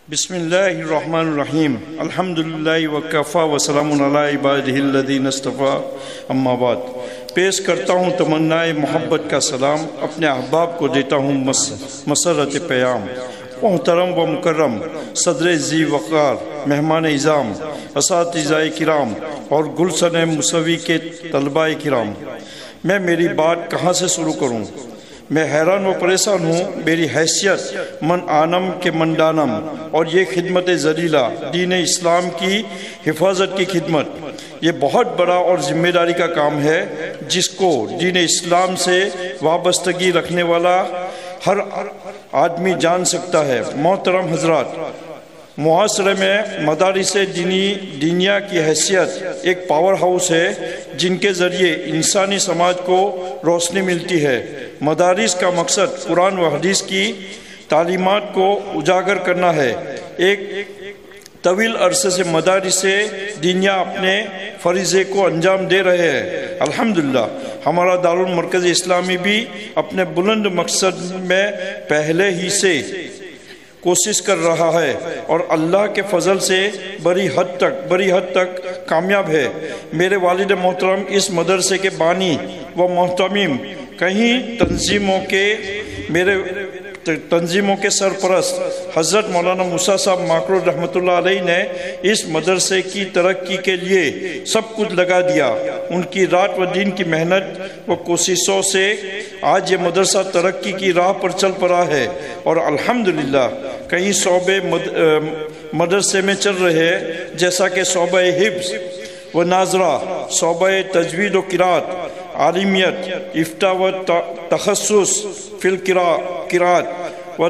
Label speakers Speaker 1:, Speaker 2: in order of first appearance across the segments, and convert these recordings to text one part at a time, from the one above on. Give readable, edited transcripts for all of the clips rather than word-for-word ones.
Speaker 1: بسم اللہ الرحمن الرحیم الحمدللہ وکفا وسلام علی عبادہ الذین اصطفیٰ اما بعد۔ پیش کرتا ہوں تمنائے محبت کا سلام، اپنے احباب کو دیتا ہوں مسرت پیام۔ محترم و مکرم صدر ذی وقار، مہمان اعظام، اساتذہ کرام اور گلشن موسوی کے طلباء کرام، میں میری بات کہاں سے شروع کروں؟ میں حیران و پریشان ہوں۔ میری حیثیت من آنم کے من دانم، اور یہ خدمت ذلیلہ دین اسلام کی حفاظت کی خدمت، یہ بہت بڑا اور ذمہ داری کا کام ہے جس کو دین اسلام سے وابستگی رکھنے والا ہر آدمی جان سکتا ہے۔ محترم حضرات، معاشرے میں مدارس دینیا کی حیثیت ایک پاور ہاؤس ہے جن کے ذریعے انسانی سماج کو روشنی ملتی ہے۔ مدارس کا مقصد قرآن و حدیث کی تعلیمات کو اجاگر کرنا ہے۔ ایک طویل عرصے سے مدارس دینیا اپنے فریضے کو انجام دے رہے ہیں۔ الحمدللہ ہمارا دارالمرکز اسلامی بھی اپنے بلند مقصد میں پہلے ہی سے کوشش کر رہا ہے اور اللہ کے فضل سے بڑی حد تک کامیاب ہے۔ میرے والد محترم اس مدرسے کے بانی و محتمم، کہیں تنظیموں کے سرپرست حضرت مولانا موسیٰ صاحب ماکرود رحمۃ اللہ علیہ نے اس مدرسے کی ترقی کے لیے سب کچھ لگا دیا۔ ان کی رات و دن کی محنت و کوششوں سے آج یہ مدرسہ ترقی کی راہ پر چل پڑا ہے، اور الحمدللہ کئی شعبے مدرسے میں چل رہے ہیں، جیسا کہ شعبہ حفظ و ناظرہ، شعبہ تجوید و قرات، عالمیت، افتاء و تخصص فی القراءت و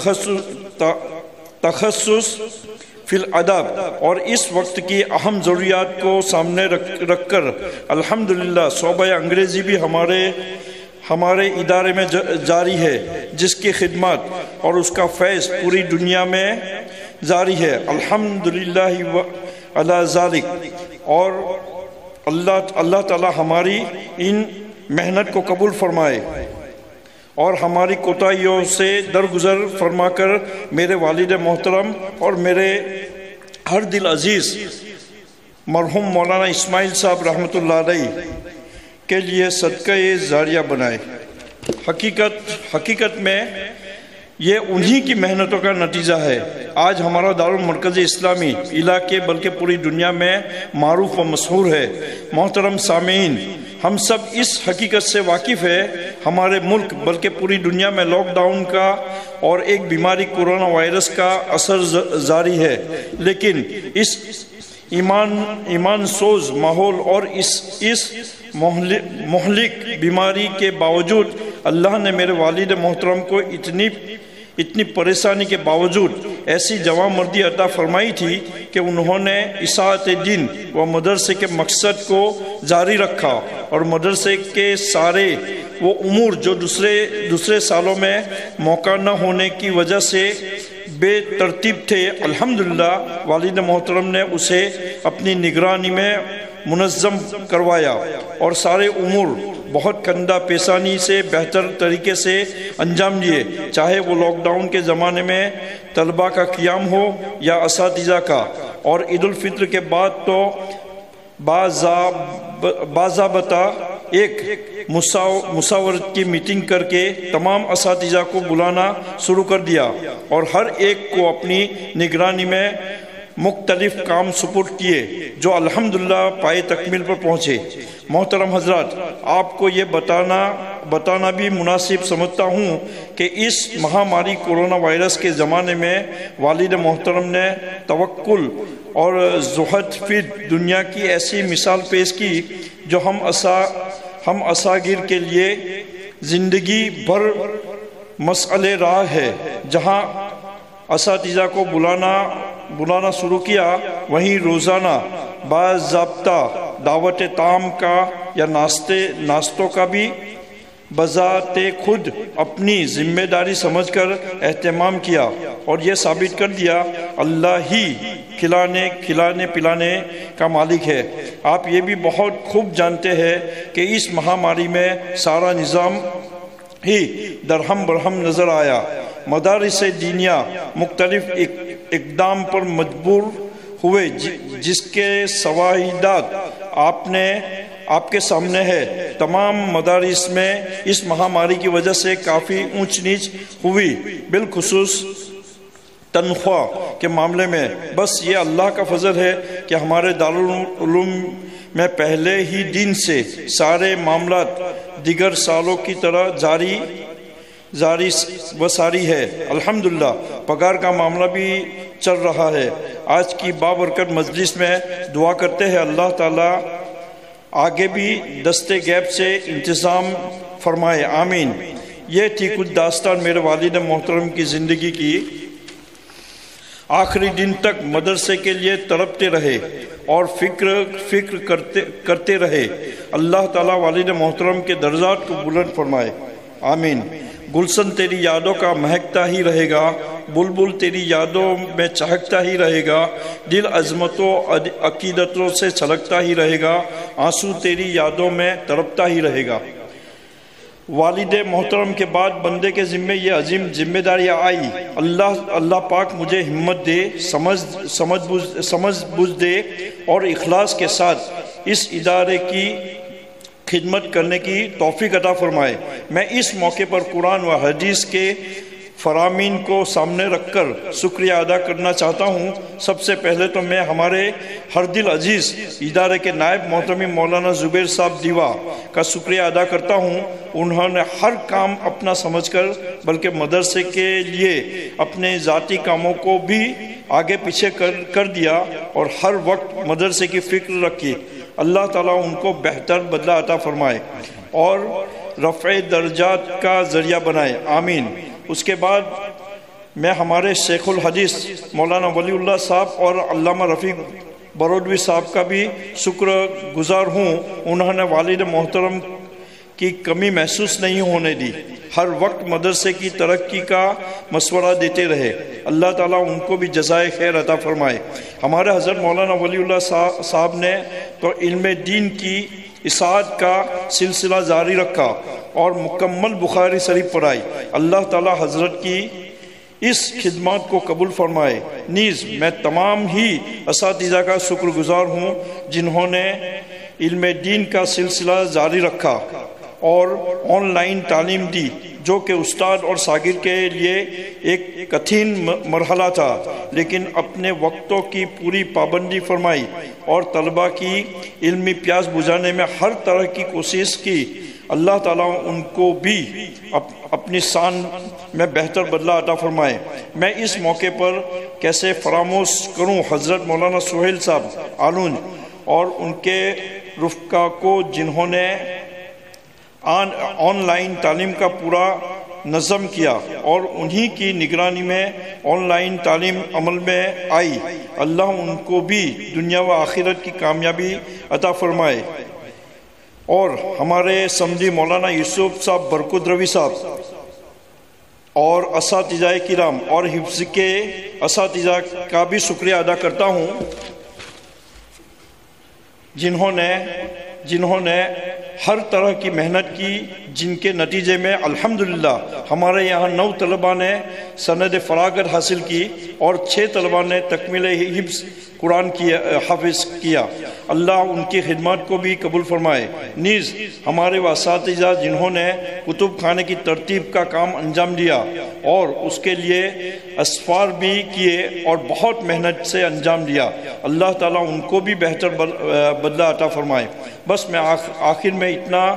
Speaker 1: تخصص فی الادب، اور اس وقت کی اہم ضروریات کو سامنے رکھ کر الحمدللہ شعبہ انگریزی بھی ہمارے ادارے میں جاری ہے، جس کی خدمات اور اس کا فیض پوری دنیا میں جاری ہے۔ الحمدللہ علی ذالک، اور اللہ تعالی ہماری ان محنت کو قبول فرمائے اور ہماری کوتاہیوں سے درگزر فرما کر میرے والد محترم اور میرے ہر دل عزیز مرحوم مولانا اسماعیل صاحب رحمۃ اللہ علیہ کے لیے صدقہ جاریہ بنائے۔ حقیقت میں یہ انہی کی محنتوں کا نتیجہ ہے۔ آج ہمارا دارالمرکز اسلامی علاقے بلکہ پوری دنیا میں معروف و مشہور ہے۔ محترم سامعین، ہم سب اس حقیقت سے واقف ہیں، ہمارے ملک بلکہ پوری دنیا میں لاک ڈاؤن کا اور ایک بیماری کورونا وائرس کا اثر جاری ہے، لیکن اس ایمان سوز ماحول اور اس مہلک بیماری کے باوجود اللہ نے میرے والد محترم کو اتنی پریشانی کے باوجود ایسی جواں مردی عطا فرمائی تھی کہ انہوں نے اصاعت دین و مدرسے کے مقصد کو جاری رکھا، اور مدرسے کے سارے وہ امور جو دوسرے سالوں میں موقع نہ ہونے کی وجہ سے بے ترتیب تھے، الحمدللہ والد محترم نے اسے اپنی نگرانی میں منظم کروایا اور سارے امور بہت کندہ پیشانی سے بہتر طریقے سے انجام دیے، چاہے وہ لاک ڈاؤن کے زمانے میں طلباء کا قیام ہو یا اساتذہ کا۔ اور عید الفطر کے بعد تو باضابطہ ایک مشاورت کی میٹنگ کر کے تمام اساتذہ کو بلانا شروع کر دیا اور ہر ایک کو اپنی نگرانی میں مختلف کام سپرد کیے جو الحمدللہ پائے تکمیل پر پہنچے۔ محترم حضرات، آپ کو یہ بتانا بھی مناسب سمجھتا ہوں کہ اس مہاماری کورونا وائرس کے زمانے میں والد محترم نے توکل اور زہد فی دنیا کی ایسی مثال پیش کی جو ہم اساگیر کے لیے زندگی بھر مسئلہ راہ ہے۔ جہاں اساتذہ کو بلانا شروع کیا، وہیں روزانہ باضابطہ دعوت طعام کا یا ناشتوں کا بھی بذات خود اپنی ذمہ داری سمجھ کر اہتمام کیا، اور یہ ثابت کر دیا اللہ ہی کھلانے پلانے کا مالک ہے۔ آپ یہ بھی بہت خوب جانتے ہیں کہ اس مہاماری میں سارا نظام ہی درہم برہم نظر آیا۔ مدارس دینیا مختلف اقدام پر مجبور ہوئے جس کے شواہدات آپ کے سامنے ہے۔ تمام مدارس میں اس مہاماری کی وجہ سے کافی اونچ نیچ ہوئی، بالخصوص تنخواہ کے معاملے میں۔ بس یہ اللہ کا فضل ہے کہ ہمارے دارالعلوم میں پہلے ہی دن سے سارے معاملات دیگر سالوں کی طرح جاری و ساری ہے۔ الحمدللہ پگار کا معاملہ بھی چل رہا ہے۔ آج کی بابرکت مجلس میں دعا کرتے ہیں اللہ تعالیٰ آگے بھی دستے غیب سے انتظام فرمائے، آمین۔ یہ تھی کچھ داستان میرے والد محترم کی زندگی کی۔ آخری دن تک مدرسے کے لیے تڑپتے رہے اور فکر کرتے رہے۔ اللہ تعالیٰ والد محترم کے درجات کو بلند فرمائے، آمین۔ گلشن تیری یادوں کا مہکتا ہی رہے گا، بلبل تیری یادوں میں چہکتا ہی رہے گا، دل عظمتوں عقیدتوں سے چھلکتا ہی رہے گا، آنسو تیری یادوں میں تڑپتا ہی رہے گا۔ والد محترم کے بعد بندے کے ذمہ یہ عظیم ذمہ داری آئی۔ اللہ پاک مجھے ہمت دے، سمجھ بوجھ دے اور اخلاص کے ساتھ اس ادارے کی خدمت کرنے کی توفیق عطا فرمائے۔ میں اس موقع پر قرآن و حدیث کے فرامین کو سامنے رکھ کر شکریہ ادا کرنا چاہتا ہوں۔ سب سے پہلے تو میں ہمارے ہر دل عزیز ادارے کے نائب محترم مولانا زبیر صاحب دیوا کا شکریہ ادا کرتا ہوں۔ انہوں نے ہر کام اپنا سمجھ کر بلکہ مدرسے کے لیے اپنے ذاتی کاموں کو بھی آگے پیچھے کر دیا اور ہر وقت مدرسے کی فکر رکھی۔ اللہ تعالیٰ ان کو بہتر بدلہ عطا فرمائے اور رفع درجات کا ذریعہ بنائے، آمین۔ اس کے بعد میں ہمارے شیخ الحدیث مولانا ولی اللہ صاحب اور علامہ رفیق برودوی صاحب کا بھی شکر گزار ہوں۔ انہوں نے والد محترم کی کمی محسوس نہیں ہونے دی، ہر وقت مدرسے کی ترقی کا مشورہ دیتے رہے۔ اللہ تعالیٰ ان کو بھی جزائے خیر عطا فرمائے۔ ہمارے حضرت مولانا ولی اللہ صاحب نے تو علم دین کی اشاعت کا سلسلہ جاری رکھا اور مکمل بخاری شریف پڑھائی۔ اللہ تعالیٰ حضرت کی اس خدمات کو قبول فرمائے۔ نیز میں تمام ہی اساتذہ کا شکر گزار ہوں جنہوں نے علم دین کا سلسلہ جاری رکھا اور آن لائن تعلیم دی، جو کہ استاد اور شاگرد کے لیے ایک کٹھن مرحلہ تھا، لیکن اپنے وقتوں کی پوری پابندی فرمائی اور طلباء کی علمی پیاس بجھانے میں ہر طرح کی کوشش کی۔ اللہ تعالیٰ ان کو بھی اپنی شان میں بہتر بدلہ عطا فرمائے۔ میں اس موقع پر کیسے فراموش کروں حضرت مولانا سہیل صاحب آلون اور ان کے رفقا کو جنہوں نے آن لائن تعلیم کا پورا نظم کیا اور انہی کی نگرانی میں آن لائن تعلیم عمل میں آئی۔ اللہ ان کو بھی دنیا و آخرت کی کامیابی عطا فرمائے۔ اور ہمارے سمجھی مولانا یوسف صاحب برکت روی صاحب اور اساتذہ کرام اور حفظ کے اساتذہ کا بھی شکریہ ادا کرتا ہوں جنہوں نے ہر طرح کی محنت کی، جن کے نتیجے میں الحمدللہ ہمارے یہاں 9 طلباء نے سند فراغت حاصل کی اور 6 طلباء نے تکمیل حفظ قرآن حافظ کیا۔ اللہ ان کی خدمات کو بھی قبول فرمائے۔ نیز ہمارے وہ اساتذہ جنہوں نے کتب خانے کی ترتیب کا کام انجام دیا اور اس کے لیے اسفار بھی کیے اور بہت محنت سے انجام دیا، اللہ تعالیٰ ان کو بھی بہتر بدلہ عطا فرمائے۔ بس میں آخر میں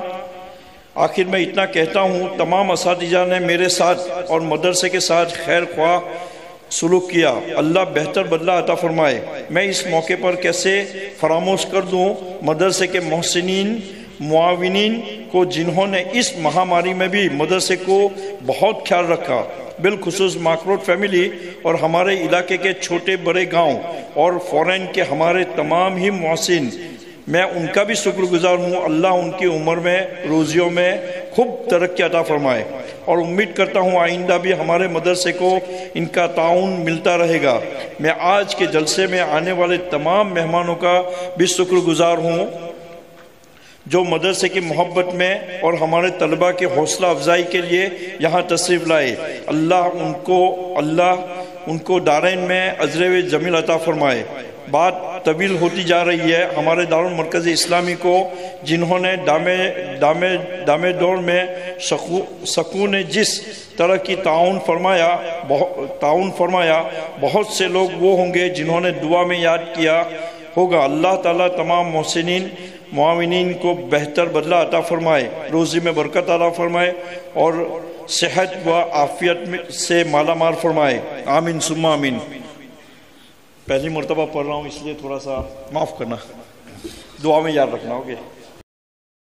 Speaker 1: اتنا کہتا ہوں، تمام اساتذہ نے میرے ساتھ اور مدرسے کے ساتھ خیر خواہ سلوک کیا، اللہ بہتر بدلہ عطا فرمائے۔ میں اس موقع پر کیسے فراموش کر دوں مدرسے کے محسنین معاونین کو جنہوں نے اس مہاماری میں بھی مدرسے کو بہت خیال رکھا، بالخصوص مانکروڈ فیملی اور ہمارے علاقے کے چھوٹے بڑے گاؤں اور فورین کے ہمارے تمام ہی محسن، میں ان کا بھی شکر گزار ہوں۔ اللہ ان کی عمر میں روزیوں میں خوب ترقی عطا فرمائے اور امید کرتا ہوں آئندہ بھی ہمارے مدرسے کو ان کا تعاون ملتا رہے گا۔ میں آج کے جلسے میں آنے والے تمام مہمانوں کا بھی شکر گزار ہوں
Speaker 2: جو مدرسے کی محبت میں اور ہمارے طلباء کی حوصلہ افزائی کے لیے یہاں تشریف لائے، اللہ ان کو دارین میں اجر جمیل عطا فرمائے۔ بات طویل ہوتی جا رہی ہے۔ ہمارے دارالمرکز اسلامی کو جنہوں نے دامے دور میں سکون جس طرح کی تعاون فرمایا، بہت سے لوگ وہ ہوں گے جنہوں نے دعا میں یاد کیا ہوگا۔ اللہ تعالیٰ تمام محسنین معاونین کو بہتر بدلہ عطا فرمائے، روزی میں برکت عطا فرمائے اور صحت و عافیت سے مالا مال فرمائے، آمین ثم آمین۔ پہلی مرتبہ پڑھ رہا ہوں اس لیے تھوڑا سا معاف کرنا، دعا میں یاد رکھنا ہوگے۔